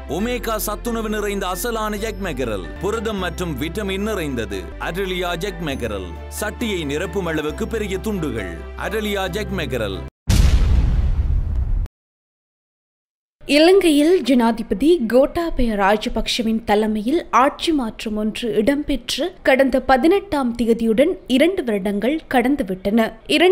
Omega சத்துணவு நிறைந்த அசலான ஜெக் mackerel, புரதம் மற்றும் விட்டமின் நிறைந்தது. அடலியா ஜெக் மெகரல், சட்டியை நிரப்பும் அளவுக்கு பெரிய துண்டுகள். அடலியா ஜெக் மெகரல். இலங்கையில் ஜனாதிபதி கோட்டாபய ராஜபக்ஷவின் தலைமையில் ஆட்சி மாற்றம் ஒன்று இடம்பெற்று கடந்த 18ஆம் திகதியுடன் 2 வருடங்கள் கடந்துவிட்டன.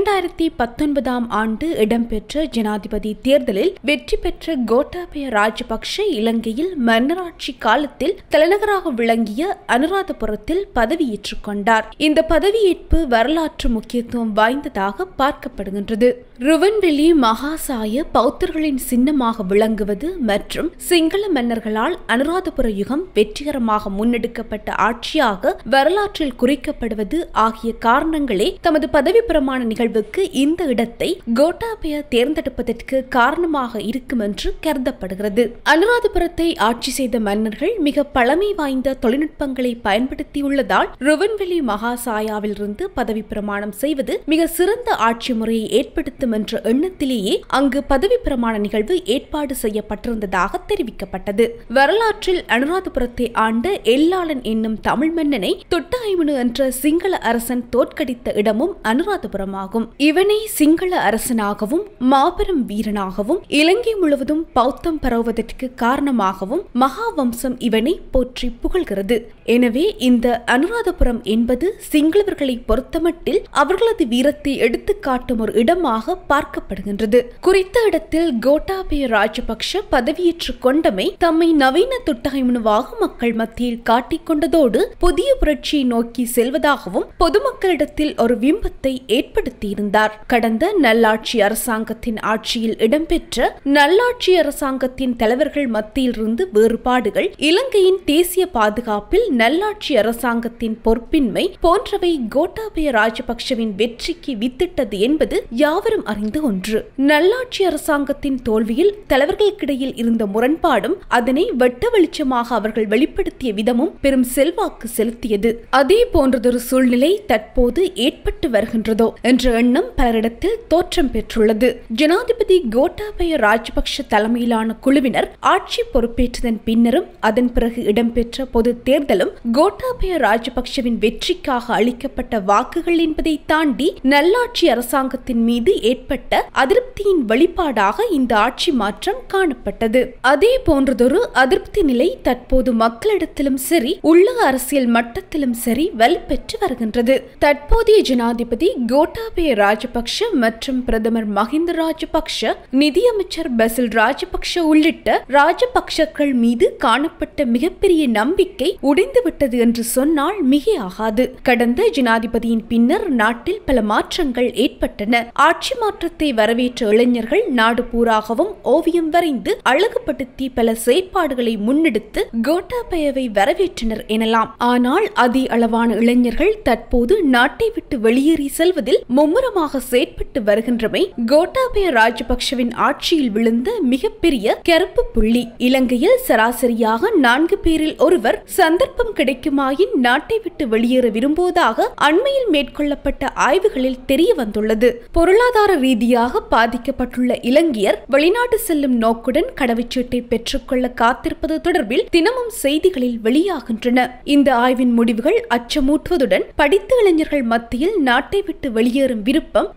2019ஆம் ஆண்டு இடம்பெற்ற ஜனாதிபதி தேர்தலில் வெற்றி பெற்ற கோட்டாபய ராஜபக்ஷ இலங்கையில் மன்னராட்சி காலத்தில் தலைநகராக விளங்கிய அனுராதபுரத்தில் பதவியேற்றுக் கொண்டார். இந்த பதவியேற்பு வரலாற்று முக்கியத்துவம் வாய்ந்ததாக பார்க்கப்படுகின்றது. ருவன்வெளி மகாசாய பௌத்தர்களின் சின்னமாக விளங்குவது மற்றும் சிங்கள மன்னர்களால் அனுராதபுர யுகம் வெற்றிகரமாக முன்னெடுக்கப்பட்ட ஆட்சியாக வரலாற்றில் குறிக்கப்படுவது ஆகிய காரணங்களே தமது பதவி பிரமாண நிகழ்வுக்கு இந்த இடத்தை கோட்டாபய தேர்ந்தெடுப்பதற்கு காரணமாக இருக்கும் என்று கருதப்படுகிறது. அனுராதபுரத்தை ஆட்சி செய்த மன்னர்கள் மிக பழமை வாய்ந்த தொழில்நுட்பங்களை பயன்படுத்தியுள்ளதால் ருவன்வெளி மகாசாயாவில் இருந்து பதவி பிரமாணம் செய்வது மிக சிறந்த ஆட்சி முறையை ஏற்படுத்தும் என்ற எண்ணத்திலேயே அங்கு பதவி பிரமாண நிகழ்வு ஏற்பாடு செய்யப்பட்டிருந்ததாக தெரிவிக்கப்பட்டது. வரலாற்றில் அனுராதபுரத்தை ஆண்ட எல்லாளன் என்னும் தமிழ் மன்னனை தொட்டாய்மனு என்ற சிங்கள அரசன் தோற்கடித்த இடமும் அனுராதபுரமாகும். இவனை சிங்கள அரசனாகவும் மாபெரும் வீரனாகவும் இலங்கை முழுவதும் பௌத்தம் பரவுவதற்கு காரணமாகவும் மகாவம்சம் இவனை போற்றி புகழ்கிறது. எனவே இந்த அனுராதபுரம் என்பது சிங்களவர்களை பொறுத்தமட்டில் அவர்களது வீரத்தை எடுத்துக்காட்டும் ஒரு இடமாக பார்க்கப்படுகின்றது. குறித்த இடத்தில் கோட்டாபய ராஜபக்ஷ பதவியேற்றுக் கொண்டமை தம்மை நவீன தொட்டாய்மனுவாக மக்கள் மத்தியில் காட்டிக்கொண்டதோடு புதிய புரட்சியை நோக்கி செல்வதாகவும் பொதுமக்களிடத்தில் ஒரு பிம்பத்தை ஏற்படுத்தியிருந்தார். கடந்த நல்லாட்சி அரசாங்கத்தின் ஆட்சியில் இடம்பெற்ற நல்லாட்சி அரசாங்கத்தின் தலைவர்கள் மத்தியிலிருந்து வேறுபாடுகள், இலங்கையின் தேசிய பாதுகாப்பில் நல்லாட்சி அரசாங்கத்தின் பொறுப்பின்மை போன்றவை கோட்டாபய ராஜபக்ஷவின் வெற்றிக்கு வித்திட்டது என்பது யாவரும் அறிந்த ஒன்று. நல்லாட்சி அரசாங்கத்தின் தோல்வியில் தலைவர்களுக்கிடையில் இருந்த முரண்பாடும் அதனை வெட்ட வெளிச்சமாக அவர்கள் வெளிப்படுத்திய விதமும் பெரும் செல்வாக்கு செலுத்தியது. அதே போன்றதொரு சூழ்நிலை தற்போது ஏற்பட்டு வருகின்றதோ என்ற எண்ணம் பலரிடத்தில் தோற்றம் பெற்றுள்ளது. ஜனாதிபதி கோட்டாபய ராஜபக்ஷ தலைமையிலான குழுவினர் ஆட்சி பொறுப்பேற்றதன் பின்னரும் அதன் பிறகு இடம்பெற்ற பொது தேர்தலும் கோட்டாபய ராஜபக்ஷவின் வெற்றிக்காக அளிக்கப்பட்ட வாக்குகள் என்பதை தாண்டி நல்லாட்சி அரசாங்கத்தின் மீது ஏற்பட்ட அதிருப்தியின் வெளிப்பாடாக இந்த ஆட்சி மாற்றம் காணப்பட்டது. அதே போன்றதொரு அதிருப்தி நிலை தற்போது மக்களிடத்திலும் சரி உள்ளக அரசியல் மட்டத்திலும் சரி வலுப்பெற்று வருகின்றது. தற்போதைய ஜனாதிபதி கோட்டாபய ராஜபக்ஷ மற்றும் பிரதமர் மஹிந்த ராஜபக்ஷ, நிதியமைச்சர் பசில் ராஜபக்ஷ உள்ளிட்ட ராஜபக்ஷக்கள் மீது காணப்பட்ட மிகப்பெரிய நம்பிக்கை உடைந்துவிட்டது என்று சொன்னால் மிகையாகாது. கடந்த ஜனாதிபதியின் பின்னர் நாட்டில் பல மாற்றங்கள் ஏற்பட்டன. ஆட்சி மாற்றத்தை வரவேற்ற இளைஞர்கள் நாடு பூராகவும் ஓவியம் வரைந்து அழகுபடுத்தி பல செயற்பாடுகளை முன்னெடுத்து கோட்டாபயவை வரவேற்றனர் எனலாம். ஆனால் அதே அளவான இளைஞர்கள் தற்போது நாட்டை விட்டு வெளியேறி செல்வதில் மும்முரமாக செயற்பட்டு வருகின்றமை கோட்டாபய ராஜபக்ஷவின் ஆட்சியில் விழுந்த மிகப்பெரிய கருப்பு புள்ளி. இலங்கையில் சராசரியாக 4 பேரில் ஒருவர் சந்தர்ப்பம் கிடைக்குமாயின் நாட்டை விட்டு வெளியேற விரும்புவதாக அண்மையில் மேற்கொள்ளப்பட்ட ஆய்வுகளில் தெரிய வந்துள்ளது. பொருளாதார ரீதியாக பாதிக்கப்பட்டுள்ள இலங்கையர் வெளிநாட்டு செல்லும் நோக்குடன் கடவுச்சீட்டை பெற்றுக்கொள்ள காத்திருப்பது தொடர்பில் தினமும் செய்திகளில் வெளியாகின்றன. இந்த ஆய்வின் முடிவுகள் அச்சமூட்டுவதுடன் படித்த இளைஞர்கள் மத்தியில் நாட்டை விட்டு வெளியேறும் விருப்பம்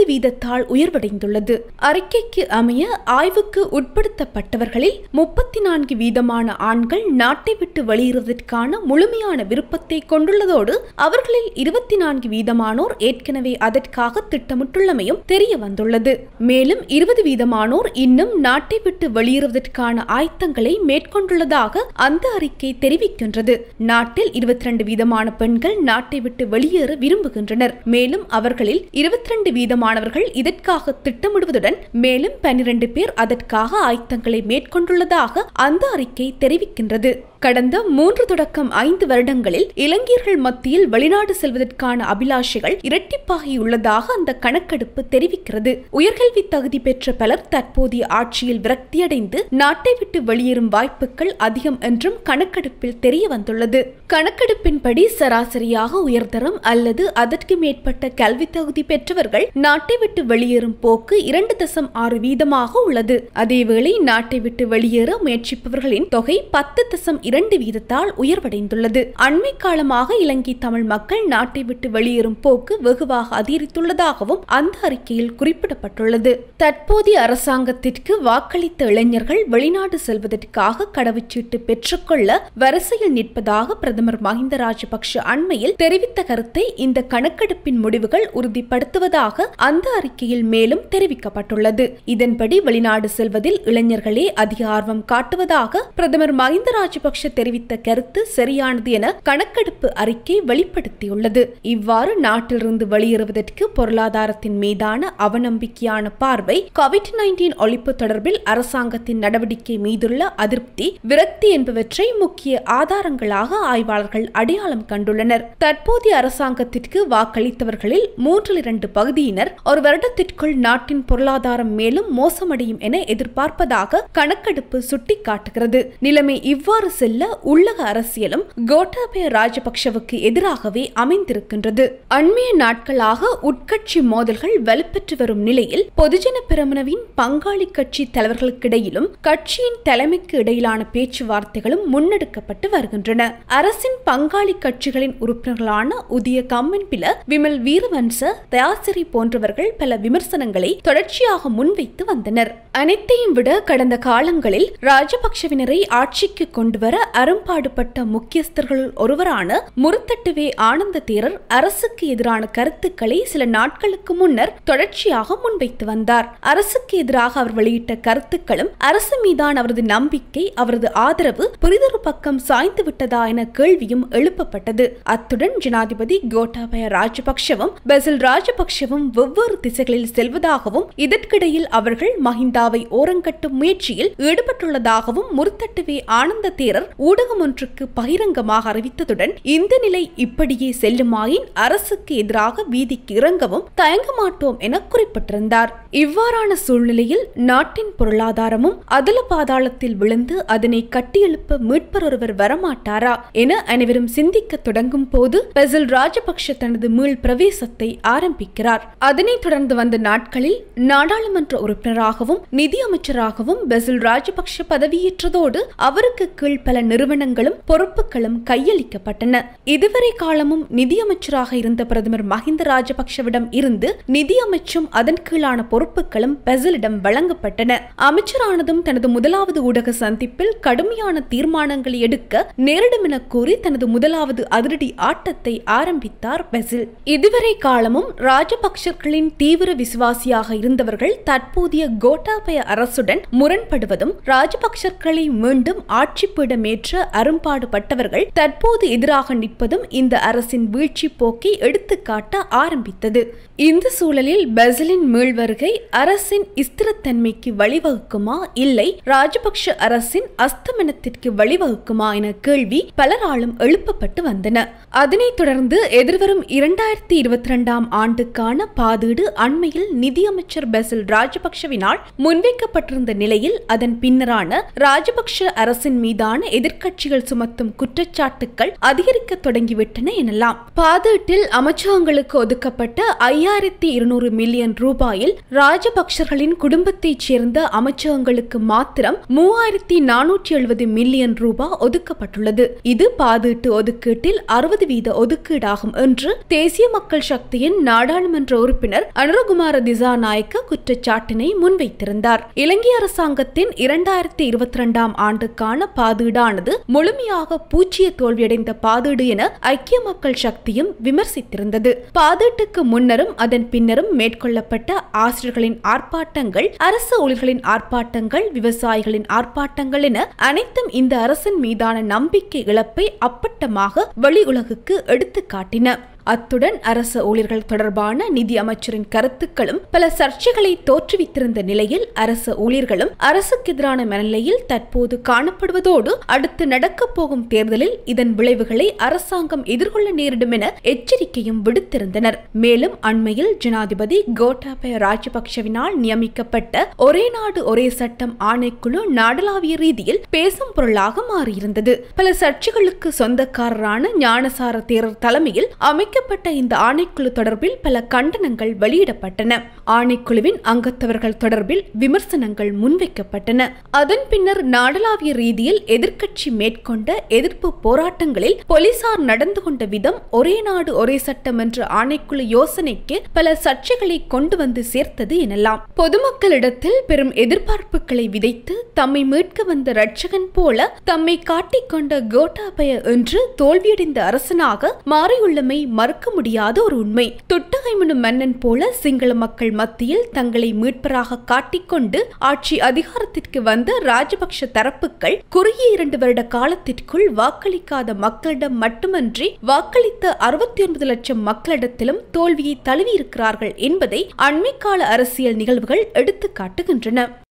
50% உயர்வடைந்துள்ளது. அறிக்கைக்கு அமைய ஆய்வுக்கு உட்படுத்தப்பட்டவர்களில் 34% ஆண்கள் நாட்டை விட்டு வெளியேறுவதற்கான முழுமையான விருப்பத்தை கொண்டுள்ளதோடு அவர்களில் 24% ஏற்கனவே அதற்காக திட்டமிட்டுள்ளமையும் தெரிய வந்துள்ளது. மேலும் 20% இன்னும் நாட்டை விட்டு வெளியேறுவதற்கான ஆயத்தங்களை மேற்கொண்டுள்ளதாக அந்த அறிக்கை தெரிவிக்கின்றது. நாட்டில் 22% பெண்கள் நாட்டை விட்டு வெளியேற விரும்புகின்றனர். மேலும் அவர்களில் 22% இதற்காக திட்டமிடுவதுடன் மேலும் 12 பேர் அதற்காக ஆயத்தங்களை மேற்கொண்டுள்ளதாக அந்த அறிக்கை தெரிவிக்கின்றது. கடந்த 3 தொடக்கம் 5 வருடங்களில் இலங்கையர்கள் மத்தியில் வெளிநாடு செல்வதற்கான அபிலாஷைகள் இரட்டிப்பாகியுள்ளதாக அந்த கணக்கெடுப்பு தெரிவிக்கிறது. தெரிவிக்கிறது. உயர்கல்வி தகுதி பெற்ற பலர் தற்போதைய ஆட்சியில் விரக்தியடைந்து நாட்டை விட்டு வெளியேறும் வாய்ப்புகள் அதிகம் என்றும் கணக்கெடுப்பில் தெரிய வந்துள்ளது. கணக்கெடுப்பின்படி சராசரியாக உயர்தரம் அல்லது அதற்கு மேற்பட்ட கல்வி தகுதி பெற்றவர்கள் நாட்டை விட்டு வெளியேறும் போக்கு 2.6% உள்ளது. அதேவேளை நாட்டை விட்டு வெளியேற முயற்சிப்பவர்களின் தொகை 10.2% உயர்வடைந்துள்ளது. அண்மை காலமாக இலங்கை தமிழ் மக்கள் நாட்டை விட்டு வெளியேறும் போக்கு வெகுவாக அதிகரித்துள்ளதாகவும் அந்த அறிக்கையில் குறிப்பிடப்பட்டுள்ளது. தற்போதைய அரசாங்கத்திற்கு வாக்களித்த இளைஞர்கள் வெளிநாடு செல்வதற்காக கடவுச்சீட்டு பெற்றுக்கொள்ள வரிசையில் நிற்பதாக பிரதமர் மஹிந்த ராஜபக்ஷ அண்மையில் தெரிவித்த கருத்தை இந்த கணக்கெடுப்பின் முடிவுகள் உறுதிப்படுத்துவதாக அந்த அறிக்கையில் மேலும் தெரிவிக்கப்பட்டுள்ளது. இதன்படி வெளிநாடு செல்வதில் இளைஞர்களே அதிக ஆர்வம் காட்டுவதாக பிரதமர் மஹிந்த ராஜபக்ஷ தெரிவித்த கருத்து சரியானது என கணக்கெடுப்பு அறிக்கை வெளிப்படுத்தியுள்ளது. இவ்வாறு நாட்டிலிருந்து வெளியேறுவதற்கு பொருளாதாரத்தின் மீதான அவநம்பிக்கையான பார்வை, கோவிட்-19 ஒழிப்பு தொடர்பில் அரசாங்கத்தின் நடவடிக்கை மீதுள்ள அதிருப்தி, விரக்தி என்பவற்றை முக்கிய ஆதாரங்களாக ஆய்வாளர்கள் அடையாளம் கண்டுள்ளனர். தற்போதைய அரசாங்கத்திற்கு வாக்களித்தவர்களில் 3/2 பகுதியினர் ஒரு வருடத்திற்குள் நாட்டின் பொருளாதாரம் மேலும் மோசமடையும் என எதிர்பார்ப்பதாக கணக்கெடுப்பு சுட்டிக்காட்டுகிறது. நிலைமை இவ்வாறு செல்ல உள்ளக அரசியலும் கோட்டாபய ராஜபக்ஷவுக்கு எதிராகவே அமைந்திருக்கின்றது. அண்மைய நாட்களாக உட்கட்சி மோதல்கள் வலுப்பெற்று வரும் நிலையில் பொதுஜன பெரமுனவின் பங்காளி கட்சி தலைவர்களுக்கிடையிலும் கட்சியின் தலைமைக்கு இடையிலான பேச்சுவார்த்தைகளும் முன்னெடுக்கப்பட்டு வருகின்றன. அரசின் பங்காளி கட்சிகளின் உறுப்பினர்களான உதய கம்மன்பில, விமல் வீரவன்ச, தயாசிரி போன்றவர்கள் பல விமர்சனங்களை தொடர்ச்சியாக முன்வைத்து வந்தனர். அனைத்தையும் விட கடந்த காலங்களில் ராஜபக்ஷவினரை ஆட்சிக்கு கொண்டுவர அரும்பாடுபட்ட முக்கியஸ்தர்களுள் ஒருவரான முருத்தட்டுவே ஆனந்த தேரர் அரசுக்கு எதிரான கருத்துக்களை சில நாட்களுக்கு முன்னர் தொடர்ச்சியாக முன்வைத்து வந்தார். அரசுக்கு எதிராக அவர் வெளியிட்ட கருத்துக்களும் அரசு மீதான அவரது நம்பிக்கை, அவரது ஆதரவு புரிதொரு பக்கம் சாய்ந்து விட்டதா என கேள்வியும் எழுப்பப்பட்டது. அத்துடன் ஜனாதிபதி கோட்டாபய ராஜபக்ஷவும் பெசில் ராஜபக்ஷவும் வெவ்வேறு திசைகளில் செல்வதாகவும் இதற்கிடையில் அவர்கள் மஹிந்தாவை ஓரங்கட்டும் முயற்சியில் ஈடுபட்டுள்ளதாகவும் முருத்தட்டுவே ஆனந்த தேரர் ஊடகம் ஒன்றுக்கு பகிரங்கமாக அறிவித்ததுடன் இந்த நிலை இப்படியே செல்லுமாயின் அரசுக்கு எதிராக வீதிக்கு இறங்கவும் தயங்க மாட்டோம் என குறிப்பிட்டிருந்தார். இவ்வாறான சூழ்நிலையில் நாட்டின் பொருளாதாரமும் அதல பாதாளத்தில் விழுந்து அதனை கட்டியெழுப்ப மீட்பர் ஒருவர் வரமாட்டாரா என அனைவரும் சிந்திக்க தொடங்கும் போது பெசில் ராஜபக்ஷ தனது மீள் பிரவேசத்தை ஆரம்பிக்கிறார். அதனைத் தொடர்ந்து வந்த நாட்களில் நாடாளுமன்ற உறுப்பினராகவும் நிதி அமைச்சராகவும் பெசில் ராஜபக்ஷ பதவியேற்றதோடு அவருக்கு கீழ் பல நிறுவனங்களும் பொறுப்புகளும் கையளிக்கப்பட்டன. இதுவரை காலமும் நிதியமைச்சராக இருந்த பிரதமர் மஹிந்த ராஜபக்ஷவிடம் இருந்து நிதி அமைச்சும் அதன் கீழான பொறுப்புகளும் பெசிலிடம் வழங்கப்பட்டன. அமைச்சரானதும் தனது முதலாவது ஊடக சந்திப்பில் கடுமையான தீர்மானங்களை எடுக்க நேரிடும் என கூறி தனது முதலாவது அதிரடி ஆட்டத்தை ஆரம்பித்தார் பெசில். இதுவரை காலமும் ராஜபக்ஷர்களின் தீவிர விசுவாசியாக இருந்தவர்கள் தற்போதைய கோட்டாபய அரசுடன் முரண்படுவதும், ராஜபக்ஷர்களை மீண்டும் ஆட்சி பீடமேற்ற அரும்பாடுபட்டவர்கள் தற்போது எதிராக நிற்பதும் இந்த அரசின் வீழ்ச்சி போக்கை எடுத்துக்காட்ட ஆரம்பித்தது. இந்த சூழலில் பெசிலின் மீள்வருகை அரசின் ஸ்திரத்தன்மைக்கு வழிவகுக்குமா, இல்லை ராஜபக்ஷ அரசின் அஸ்தமனத்திற்கு வழிவகுக்குமா என கேள்வி பலராலும் எழுப்பப்பட்டு வந்தன. அதனைத் தொடர்ந்து எதிர்வரும் 2022 ஆண்டுக்கான பாதீடு அண்மையில் நிதியமைச்சர் பெசில் ராஜபக்ஷவினால் முன்வைக்கப்பட்டிருந்த நிலையில் அதன் பின்னரான ராஜபக்ஷ அரசின் மீதான எதிர்க்கட்சிகள் சுமத்தும் குற்றச்சாட்டுகள் அதிகரிக்க தொடங்கிவிட்டன எனலாம். பாதீட்டில் அமைச்சகங்களுக்கு ஒதுக்கப்பட்ட 5200 மில்லியன் ரூபாயில் ராஜபக்ஷர்களின் குடும்பத்தைச் சேர்ந்த அமைச்சகங்களுக்கு மாத்திரம் 3470 மில்லியன் ரூபாய் ஒதுக்கப்பட்டுள்ளது. இது பாதீட்டு ஒதுக்கீட்டில் 60% ஒதுக்கீடாகும் என்று தேசிய மக்கள் சக்தியின் நாடாளுமன்ற உறுப்பினர் அனுரகுமார திசாநாயக்க குற்றச்சாட்டினை முன்வைத்திருந்தார். இலங்கை அரசாங்கத்தின் 2022 ஆண்டுக்கான பாதீடானது முழுமையாக பூச்சிய தோல்வியடைந்த பாதீடு என ஐக்கிய மக்கள் சக்தியும் விமர்சித்திருந்தது. பாதீட்டுக்கு முன்னரும் அதன் பின்னரும் மேற்கொள்ளப்பட்ட ஆசிரியர்களின் ஆர்ப்பாட்டங்கள், அரசு ஊழியர்களின் ஆர்ப்பாட்டங்கள், விவசாயிகளின் ஆர்ப்பாட்டங்கள் என அனைத்தும் இந்த அரசின் மீதான நம்பிக்கை இழப்பை அப்பட்டமாக வெளி உலகுக்கு எடுத்து காட்டின. அத்துடன் அரசு ஊழியர்கள் தொடர்பான நிதி அமைச்சரின் கருத்துக்களும் பல சர்ச்சைகளை தோற்றுவித்திருந்த நிலையில் அரசு ஊழியர்களும் அரசுக்கு எதிரான மனநிலையில் தற்போது காணப்படுவதோடு அடுத்து நடக்கப் போகும் தேர்தலில் இதன் விளைவுகளை அரசாங்கம் எதிர்கொள்ள நேரிடும் என எச்சரிக்கையும் விடுத்திருந்தனர். மேலும் அண்மையில் ஜனாதிபதி கோட்டாபய ராஜபக்ஷவினால் நியமிக்கப்பட்ட ஒரே நாடு ஒரே சட்டம் ஆணைக்குழு நாடளாவிய ரீதியில் பேசும் பொருளாக மாறியிருந்தது. பல சர்ச்சைகளுக்கு சொந்தக்காரரான ஞானசார தேரர் தலைமையில் அமைக்கப்பட்ட இந்த ஆணைக்குழு தொடர்பில் பல கண்டனங்கள் வெளியிடப்பட்டன. ஆணைக்குழுவின் அங்கத்தவர்கள் தொடர்பில் விமர்சனங்கள் முன்வைக்கப்பட்டன. அதன் பின்னர் நாடளாவிய ரீதியில் எதிர்க்கட்சி மேற்கொண்ட எதிர்ப்பு போராட்டங்களில் போலீசார் நடந்து கொண்ட விதம் ஒரே நாடு ஒரே சட்டம் என்ற ஆணைக்குழு யோசனைக்கு பல சர்ச்சைகளை கொண்டு வந்து சேர்த்தது எனலாம். பொதுமக்களிடத்தில் பெரும் எதிர்பார்ப்புகளை விதைத்து தம்மை மீட்க வந்த இரட்சகன் போல தம்மை காட்டிக்கொண்ட கோட்டாபய என்று தோல்வியடைந்த அரசனாக மாறியுள்ளமை மறுக்க முடியாத ஒரு உண்மை. துட்டகைமனும் மன்னன் போல சிங்கள மக்கள் மத்தியில் தங்களை மீட்பராக காட்டிக்கொண்டு ஆட்சி அதிகாரத்திற்கு வந்த ராஜபக்ஷ தரப்புகள் குறுகிய 2 வருட காலத்திற்குள் வாக்களிக்காத மக்களிடம் மட்டுமன்றி வாக்களித்த 69 லட்சம் மக்களிடத்திலும் தோல்வியை தழுவியிருக்கிறார்கள் என்பதை அண்மைக்கால அரசியல் நிகழ்வுகள் எடுத்து காட்டுகின்றன.